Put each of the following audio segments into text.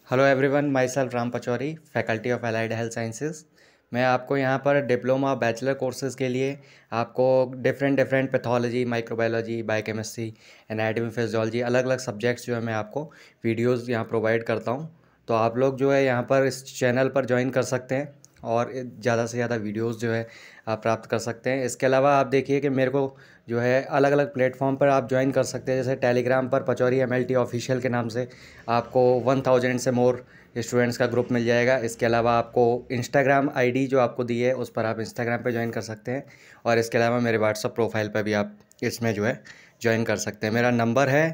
Hello everyone, myself Ram Pachauri, faculty of allied health sciences. मैं आपको यहाँ पर डिप्लोमा बैचलर कोर्सेज़ के लिए आपको different pathology, microbiology, biochemistry, anatomy, physiology, अलग अलग सब्जेक्ट्स जो है मैं आपको वीडियोस यहाँ प्रोवाइड करता हूँ। तो आप लोग जो है यहाँ पर इस चैनल पर ज्वाइन कर सकते हैं और ज़्यादा से ज़्यादा वीडियोस जो है आप प्राप्त कर सकते हैं। इसके अलावा आप देखिए कि मेरे को जो है अलग अलग प्लेटफॉर्म पर आप ज्वाइन कर सकते हैं। जैसे टेलीग्राम पर पचौरी MLT ऑफिशियल के नाम से आपको 1000 से मोर स्टूडेंट्स का ग्रुप मिल जाएगा। इसके अलावा आपको इंस्टाग्राम ID जो आपको दी है उस पर आप इंस्टाग्राम पे ज्वाइन कर सकते हैं। और इसके अलावा मेरे व्हाट्सअप प्रोफाइल पर भी आप इसमें जो है ज्वाइन कर सकते हैं। मेरा नंबर है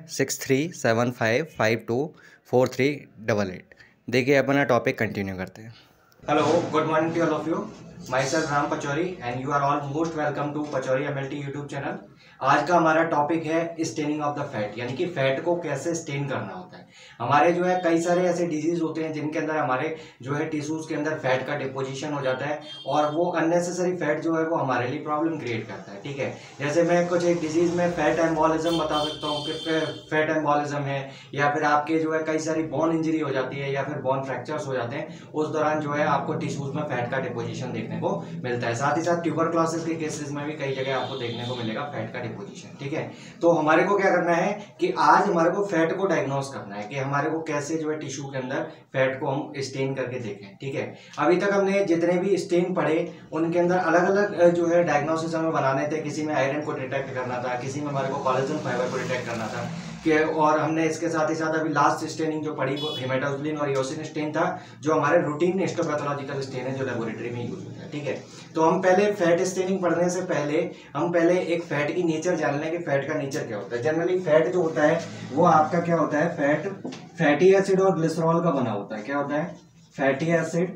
6375524388। देखिए अपना टॉपिक कंटिन्यू करते हैं। Hello, good morning to all of you. Myself Ram Pachauri and you are all most welcome to Pachauri MLT YouTube channel. आज का हमारा टॉपिक है स्टेनिंग ऑफ द फैट, यानी कि फैट को कैसे स्टेन करना होता है। हमारे जो है कई सारे ऐसे डिजीज होते हैं जिनके अंदर हमारे जो है टिश्यूज के अंदर फैट का डिपोजिशन हो जाता है और वो अननेसेसरी फैट जो है वो हमारे लिए प्रॉब्लम क्रिएट करता है। ठीक है, जैसे मैं कुछ एक डिजीज में फैट एम्बोलिज्म बता सकता हूँ कि फैट एम्बोलिज्म है, या फिर आपके जो है कई सारी बोन इंजरी हो जाती है या फिर बोन फ्रैक्चर्स हो जाते हैं। उस दौरान जो है आपको टिश्यूज में फैट का डिपोजिशन देखने को मिलता है। साथ ही साथ ट्यूबरक्लोसिस के केसेस में भी कई जगह आपको देखने को मिलेगा फैट का डिपोजिशन। ठीक है, तो हमारे को क्या करना है कि आज हमारे को फैट को डायग्नोस करना है कि हमारे को कैसे जो है टिश्यू के अंदर फैट को हम स्टेन करके देखें। ठीक है, अभी तक हमने जितने भी स्टेन पढ़े उनके अंदर अलग अलग जो है डायग्नोसिस हमें बनाने थे। किसी में आयरन को डिटेक्ट करना था, किसी में हमारे को कोलेजन फाइबर को डिटेक्ट करना था कि, और हमने इसके साथ ही साथ अभी लास्ट स्टेनिंग जो पढ़ी वो हेमाटोक्सिलिन और इओसिन स्टेन था, जो हमारे रूटीन हिस्टोपैथोलॉजिकल स्टेन है जो लेबोरेटरी में यूज होता है। ठीक है, तो हम पहले फैट स्टेनिंग पढ़ने से पहले हम पहले एक फैट की नेचर जान लें कि फैट का नेचर क्या होता है। जनरली फैट जो होता है वो आपका क्या होता है, फैट फैटी एसिड और ग्लिसरॉल का बना होता है। क्या होता है, फैटी एसिड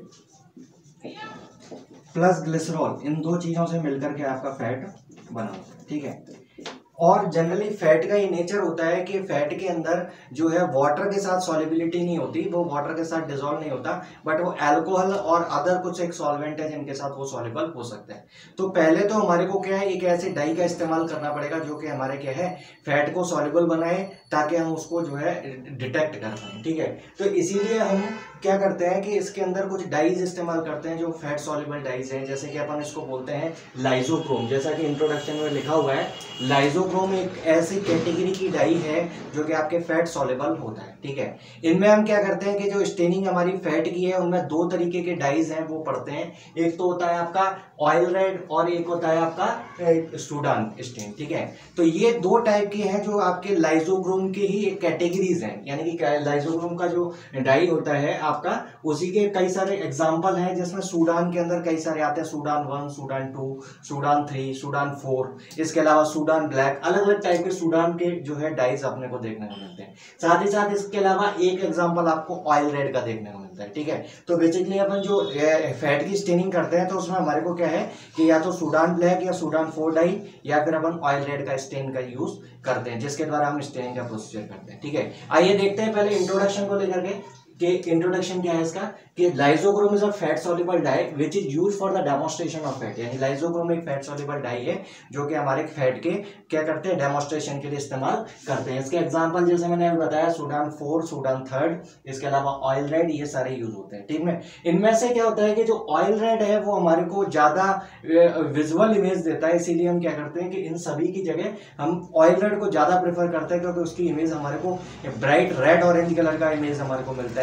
प्लस ग्लिसरॉल, इन दो चीजों से मिलकर के आपका फैट बना होता है। ठीक है, और जनरली फैट का ये नेचर होता है कि फैट के अंदर जो है वाटर के साथ सॉल्युबिलिटी नहीं होती, वो वाटर के साथ डिसॉल्व नहीं होता, बट वो अल्कोहल और अदर कुछ एक सॉल्वेंट है जिनके साथ वो सॉल्युबल हो सकता है। तो पहले तो हमारे को क्या है, एक ऐसे डाई का इस्तेमाल करना पड़ेगा जो कि हमारे क्या है फैट को सॉल्युबल बनाए, ताकि हम उसको जो है डिटेक्ट कर पाए। ठीक है, तो इसीलिए हम क्या करते हैं कि इसके अंदर कुछ डाइज इस्तेमाल करते हैं जो फैट सॉल्युबल डाइज हैं, जैसे कि अपन इसको बोलते हैं लाइजोक्रोम। जैसा कि इंट्रोडक्शन में लिखा हुआ है, लाइजोक्रोम एक ऐसी कैटेगरी की डाई है जो कि आपके फैट सॉल्युबल होता है। ठीक है, इनमें हम क्या करते हैं कि जो स्टेनिंग हमारी फैट की है उनमें दो तरीके के डाइज हैं वो पढ़ते हैं। एक तो होता है आपका ऑयल रेड और एक होता है आपका सूडान स्टेन। ठीक है, तो ये दो टाइप के हैं जो आपके लाइजोक्रोम के ही एक कैटेगरीज हैं, यानी कि लाइजोक्रोम का जो डाई होता है आपका उसी के कई सारे एग्जाम्पल हैं, जिसमें सूडान के अंदर कई सारे आते हैं, सूडान 1, सूडान 2, सूडान 3, सूडान 4, इसके अलावा सूडान ब्लैक, अलग अलग टाइप के सूडान के जो है डाइज अपने को देखने को मिलते हैं। साथ ही साथ इसके अलावा एक एग्जांपल आपको ऑयल रेड का देखने को मिलता है। ठीक है, तो बेसिकली अपन जो फैट की स्टेनिंग करते हैं तो उसमें हमारे को क्या है कि या तो सूडान ब्लैक या सूडान 4 डाई या फिर अपन ऑयल रेड का स्टेन का यूज करते हैं, जिसके द्वारा हम स्टेनिंग का प्रोसीजर करते हैं। ठीक है, आइए देखते हैं पहले इंट्रोडक्शन को लेकर के इंट्रोडक्शन क्या है इसका, कि lysochrome is a fat soluble dye which is used for the demonstration of fat. यानी लाइजोक्रोम एक फैट सॉल्युबल डाई है जो कि हमारे फैट के क्या करते हैं, डेमोन्स्ट्रेशन के लिए इस्तेमाल करते हैं। इसके एग्जांपल जैसे मैंने बताया सूडान 4, सूडान 3, इसके अलावा ऑयल रेड, ये सारे यूज होते हैं। ठीक है, इनमें से क्या होता है कि जो ऑयल रेड है वो हमारे को ज्यादा विजुअल इमेज देता है, इसीलिए हम क्या करते हैं कि इन सभी की जगह हम ऑयल रेड को ज्यादा प्रेफर करते हैं, क्योंकि उसकी इमेज हमारे को ब्राइट रेड ऑरेंज कलर का इमेज हमारे को मिलता है।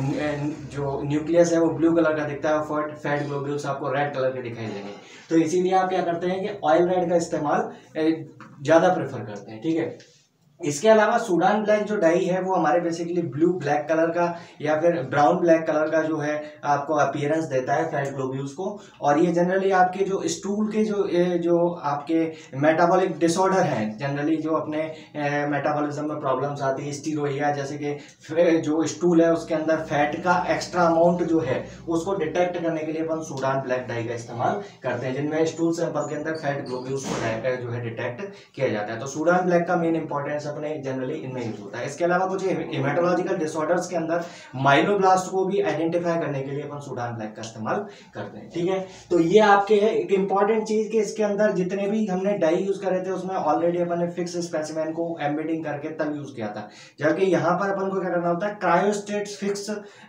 जो न्यूक्लियस है वो ब्लू कलर का दिखता है और फैट ग्लोब्यूल्स आपको रेड कलर के दिखाई देंगे। तो इसीलिए आप क्या करते हैं कि ऑयल रेड का इस्तेमाल ज्यादा प्रेफर करते हैं। ठीक है, इसके अलावा सूडान ब्लैक जो डाई है वो हमारे बेसिकली ब्लू ब्लैक कलर का या फिर ब्राउन ब्लैक कलर का जो है आपको अपीयरेंस देता है फैट ग्लोब्यूल्स को, और ये जनरली आपके जो स्टूल के जो आपके मेटाबॉलिक डिसऑर्डर हैं, जनरली जो अपने मेटाबॉलिज्म में प्रॉब्लम्स आती है, स्टीरोइया, जैसे कि जो स्टूल है उसके अंदर फैट का एक्स्ट्रा अमाउंट जो है उसको डिटेक्ट करने के लिए अपन सूडान ब्लैक डाई का इस्तेमाल करते हैं, जिनमें स्टूल सैंपल के अंदर फैट ग्लोब्यूल्स को जो है डिटेक्ट किया जाता है। तो सूडान ब्लैक का मेन इंपॉर्टेंस अपने जनरली इनमें यूज होता है। इसके अलावा कुछ हेमेटोलॉजिकल डिसऑर्डर्स के अंदर माइलोब्लास्ट को भी आइडेंटिफाई करने के लिए अपन सूडान ब्लैक का इस्तेमाल करते हैं। ठीक है, तो ये आपके है एक इंपॉर्टेंट चीज कि इसके अंदर जितने भी हमने डाई यूज करे थे उसमें ऑलरेडी अपन ने फिक्स स्पेसिमेन को एम्बेडिंग करके तब यूज किया था, जबकि यहाँ पर अपन को क्या करना होता है, क्रायोस्टेट फिक्स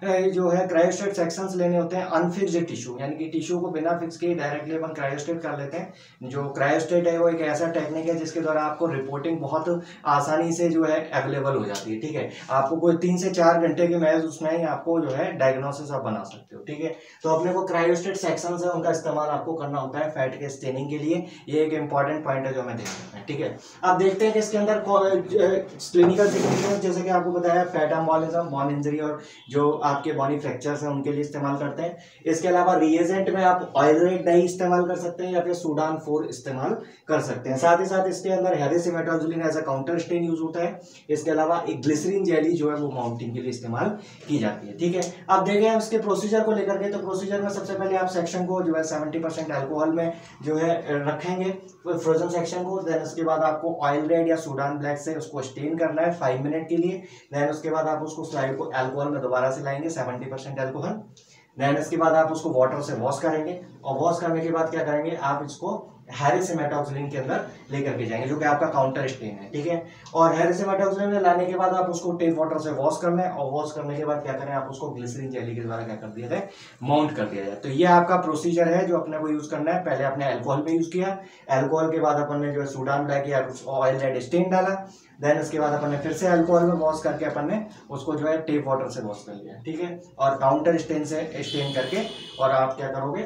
जो है क्रायोस्टेट सेक्शंस लेने होते हैं अनफिक्स्ड टिश्यू, यानी कि टिश्यू को बिना फिक्स किए डायरेक्टली अपन क्रायोस्टेट कर लेते हैं। जो क्रायोस्टेट है वो एक ऐसा टेक्निक है जिसके द्वारा आपको रिपोर्टिंग बहुत आसानी से जो है अवेलेबल हो जाती है। ठीक है, आपको कोई 3 से 4 घंटे के मैच उसमें ही आपको जो है डायग्नोसिस आप बना सकते हो। ठीक है, तो अपने को क्रायोस्टेट सेक्शंस है उनका इस्तेमाल आपको करना होता है फैट के स्टेनिंग के लिए। ये एक इंपॉर्टेंट पॉइंट है जो हमें देखना है। ठीक है, अब देखते हैं कि इसके अंदर क्लिनिकल सिग्निफिकेंस, जैसे कि आपको बताया फैट एम्बोलिज्म, बोन इंजरी और जो आपके बॉनी फ्रैक्चर्स हैं उनके लिए इस्तेमाल करते हैं। इसके अलावा रिएजेंट में आप ऑयल रेड डाई इस्तेमाल कर सकते हैं या फिर सूडान 4 इस्तेमाल कर सकते हैं। साथ ही साथ इसके अंदर Harris haematoxylin as a counter stain use होता है। इसके अलावा एक ग्लिसरीन जेली जो है वो माउंटिंग के लिए इस्तेमाल की जाती है। ठीक है, अब देखें इसके प्रोसीजर को लेकर के, तो प्रोसीजर में सबसे पहले आप सेक्शन को जो है 70% अल्कोहल में जो है रखेंगे फ्रोजन सेक्शन को। देन उसके बाद आपको ऑयल रेड या सूडान ब्लैक से उसको स्टेन करना है 5 मिनट के लिए। देन उसके बाद आप उसको स्लाइड को अल्कोहल में दोबारा से लाएंगे 70% अल्कोहल। देन इसके बाद आप उसको वाटर से वॉश करेंगे और वॉश करने के बाद क्या करेंगे, आप इसको हेरिसिमेटाजोलिन के अंदर लेकर के जाएंगे जो कि आपका काउंटर स्टेन है। ठीक है, और हेरिसिमेटाजोलिन में लाने के बाद आप उसको टेप वाटर से वॉश करना है और वॉश करने के बाद क्या करें, आप उसको ग्लिसरीन जेली के द्वारा क्या कर दिया जाए, माउंट कर दिया जाए। तो ये आपका प्रोसीजर है जो अपने को यूज करना है। पहले आपने अल्कोहल पे यूज किया, अल्कोहल के बाद अपन ने जो है सूडान ब्लैक या ऑयल रेड स्टेन डाला। देन उसके बाद अपन ने फिर से अल्कोहल में वॉश करके अपन ने उसको जो है टेप वाटर से वॉश कर लिया। ठीक है, और काउंटर स्टेन से स्टेन करके और आप क्या करोगे,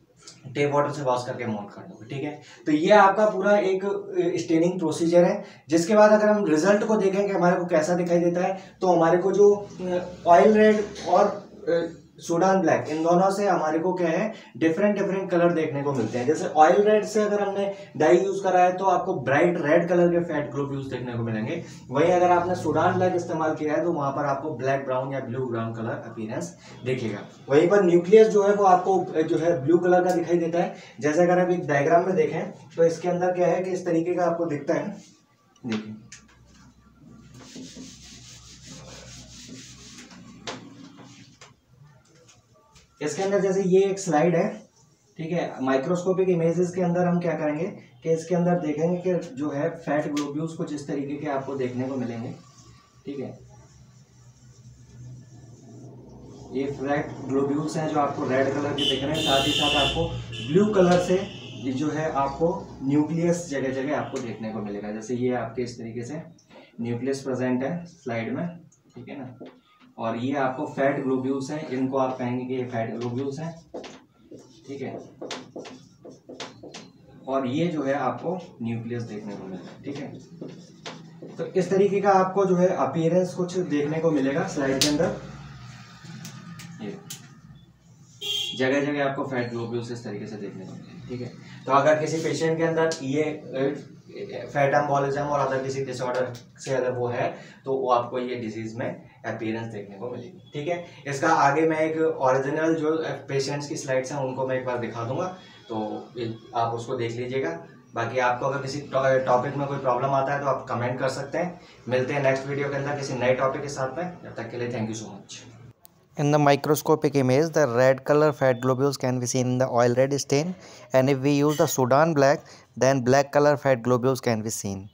टेप वाटर से वॉश करके माउंट कर दोगे। ठीक है, तो ये आपका पूरा एक स्टेनिंग प्रोसीजर है। जिसके बाद अगर हम रिजल्ट को देखें कि हमारे को कैसा दिखाई देता है, तो हमारे को जो ऑयल रेड और सूडान ब्लैक इन दोनों से हमारे को क्या है, डिफरेंट कलर देखने को मिलते हैं। जैसे ऑयल रेड से अगर हमने डाई यूज करा है तो आपको ब्राइट रेड कलर के फैट ग्लोब्यूल्स देखने को मिलेंगे। वहीं अगर आपने सूडान ब्लैक इस्तेमाल किया है तो वहां पर आपको ब्लैक ब्राउन या ब्लू ब्राउन कलर अपीयरेंस दिखेगा। वहीं पर न्यूक्लियस जो है वो आपको जो है ब्लू कलर का दिखाई देता है। जैसे अगर आप एक डायग्राम में देखें तो इसके अंदर क्या है कि इस तरीके का आपको दिखता है। देखिए इसके अंदर जैसे ये एक स्लाइड है। ठीक है, माइक्रोस्कोपिक इमेजेस के अंदर हम क्या करेंगे कि इसके अंदर देखेंगे कि जो है फैट ग्लोब्यूल्स कुछ इस तरीके के आपको देखने को मिलेंगे। ठीक है, ये फैट ग्लोब्यूल्स हैं जो आपको रेड कलर के दिख रहे हैं। साथ ही साथ आपको ब्लू कलर से ये जो है आपको न्यूक्लियस जगह जगह आपको देखने को मिलेगा। जैसे ये आपके इस तरीके से न्यूक्लियस प्रेजेंट है स्लाइड में। ठीक है ना, और ये आपको फैट ग्लोब्यूल्स हैं, इनको आप कहेंगे कि ये फैट ग्लोब्यूल्स हैं। ठीक है, और ये जो है आपको न्यूक्लियस देखने को मिलेगा। ठीक है, तो इस तरीके का आपको जो है अपीयरेंस कुछ देखने को मिलेगा स्लाइड के अंदर। ये जगह जगह आपको फैट ग्लोब्यूल्स इस तरीके से देखने को मिलेंगे। ठीक है, तो अगर किसी पेशेंट के अंदर ये फैट एम्बोलिज्म और अदर किसी डिसऑर्डर से अगर वो है तो वो आपको ये डिजीज में अपीयरेंस देखने को मिलेगी। ठीक है, इसका आगे मैं एक ओरिजिनल जो पेशेंट्स की स्लाइड्स हैं उनको मैं एक बार दिखा दूंगा, तो आप उसको देख लीजिएगा। बाकी आपको अगर किसी टॉपिक में कोई प्रॉब्लम आता है तो आप कमेंट कर सकते हैं। मिलते हैं नेक्स्ट वीडियो के अंदर किसी नए टॉपिक के साथ में। जब तक के लिए thank you so much. In the microscopic image, the red color fat globules can be seen in the oil red stain, and if we use the Sudan black, then black color fat globules can be seen.